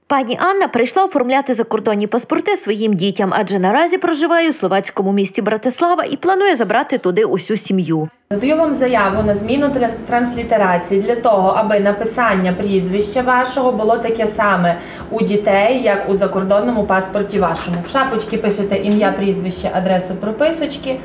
Пані Анна прийшла оформляти закордонні паспорти своїм дітям, адже наразі проживає у словацькому місті Братислава і планує забрати туди усю сім'ю. Надаю вам заяву на зміну транслітерації для того, аби написання прізвища вашого було таке саме у дітей, як у закордонному паспорті вашому. В шапочці пишете ім'я, прізвище, адресу прописочки,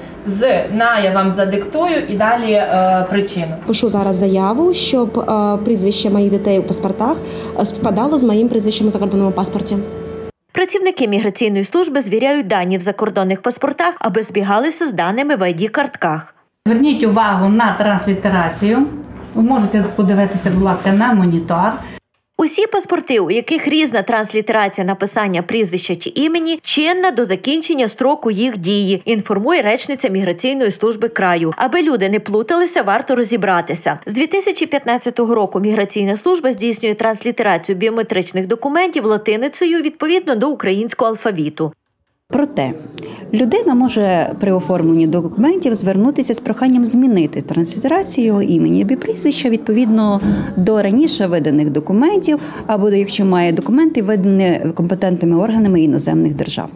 я вам задиктую і далі причину. Пишу зараз заяву, щоб прізвище моїх дітей у паспортах співпадало з моїм прізвищем у закордонному паспорті. Працівники міграційної служби звіряють дані в закордонних паспортах, аби збігалися з даними в ID-картках. Зверніть увагу на транслітерацію. Ви можете подивитися, будь ласка, на монітор. Усі паспорти, у яких різна транслітерація написання прізвища чи імені, чинна до закінчення строку їх дії, інформує речниця міграційної служби краю. Аби люди не плуталися, варто розібратися. З 2015 року міграційна служба здійснює транслітерацію біометричних документів латиницею відповідно до українського алфавіту. Проте, людина може при оформленні документів звернутися з проханням змінити транслітерацію імені або прізвища відповідно до раніше виданих документів, або якщо має документи, видані компетентними органами іноземних держав.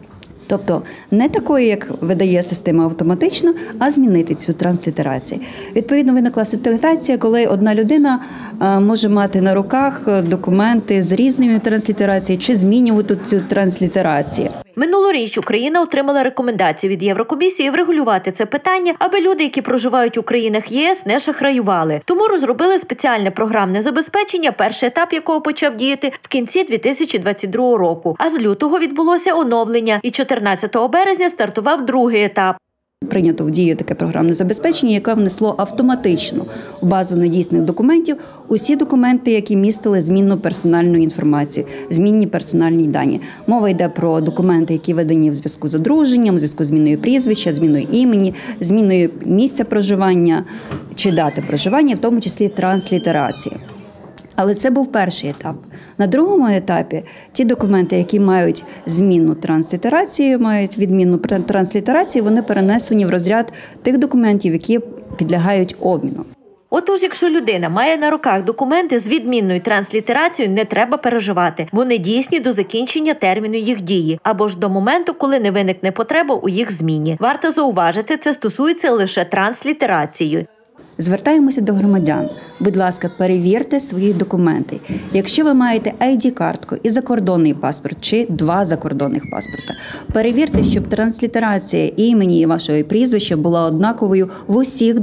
Тобто не такою, як видає система автоматично, а змінити цю транслітерацію. Відповідно, виникла ситуація, коли одна людина може мати на руках документи з різною транслітерацією чи змінювати цю транслітерацію. Минулоріч Україна отримала рекомендацію від Єврокомісії врегулювати це питання, аби люди, які проживають у країнах єС, не шахраювали. Тому розробили спеціальне програмне забезпечення, перший етап якого почав діяти в кінці 2022 року. А з лютого відбулося оновлення і 14 березня стартував другий етап. Прийнято в дію таке програмне забезпечення, яке внесло автоматично в базу недійсних документів усі документи, які містили змінну персональну інформацію, змінні персональні дані. Мова йде про документи, які видані в зв'язку з одруженням, в зв'язку з зміною прізвища, зміною імені, зміною місця проживання чи дати проживання, в тому числі транслітерації. Але це був перший етап. На другому етапі ті документи, які мають змінну транслітерацію, мають відмінну транслітерацію, вони перенесені в розряд тих документів, які підлягають обміну. Отож, якщо людина має на руках документи з відмінною транслітерацією, не треба переживати. Вони дійсні до закінчення терміну їх дії, або ж до моменту, коли не виникне потреба у їх зміні. Варто зауважити, це стосується лише транслітерації. Звертаємося до громадян. Будь ласка, перевірте свої документи. Якщо ви маєте ID-картку і закордонний паспорт, чи два закордонних паспорта, перевірте, щоб транслітерація імені і вашого прізвища була однаковою в усіх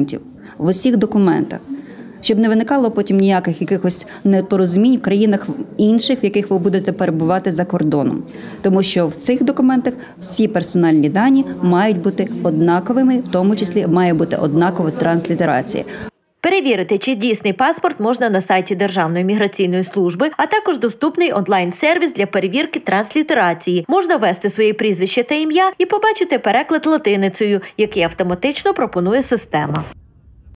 документах. Щоб не виникало потім ніяких якихось непорозумінь в країнах інших, в яких ви будете перебувати за кордоном. Тому що в цих документах всі персональні дані мають бути однаковими, в тому числі має бути однакова транслітерація. Перевірити, чи дійсний паспорт, можна на сайті Державної міграційної служби, а також доступний онлайн-сервіс для перевірки транслітерації. Можна ввести своє прізвище та ім'я і побачити переклад латиницею, який автоматично пропонує система.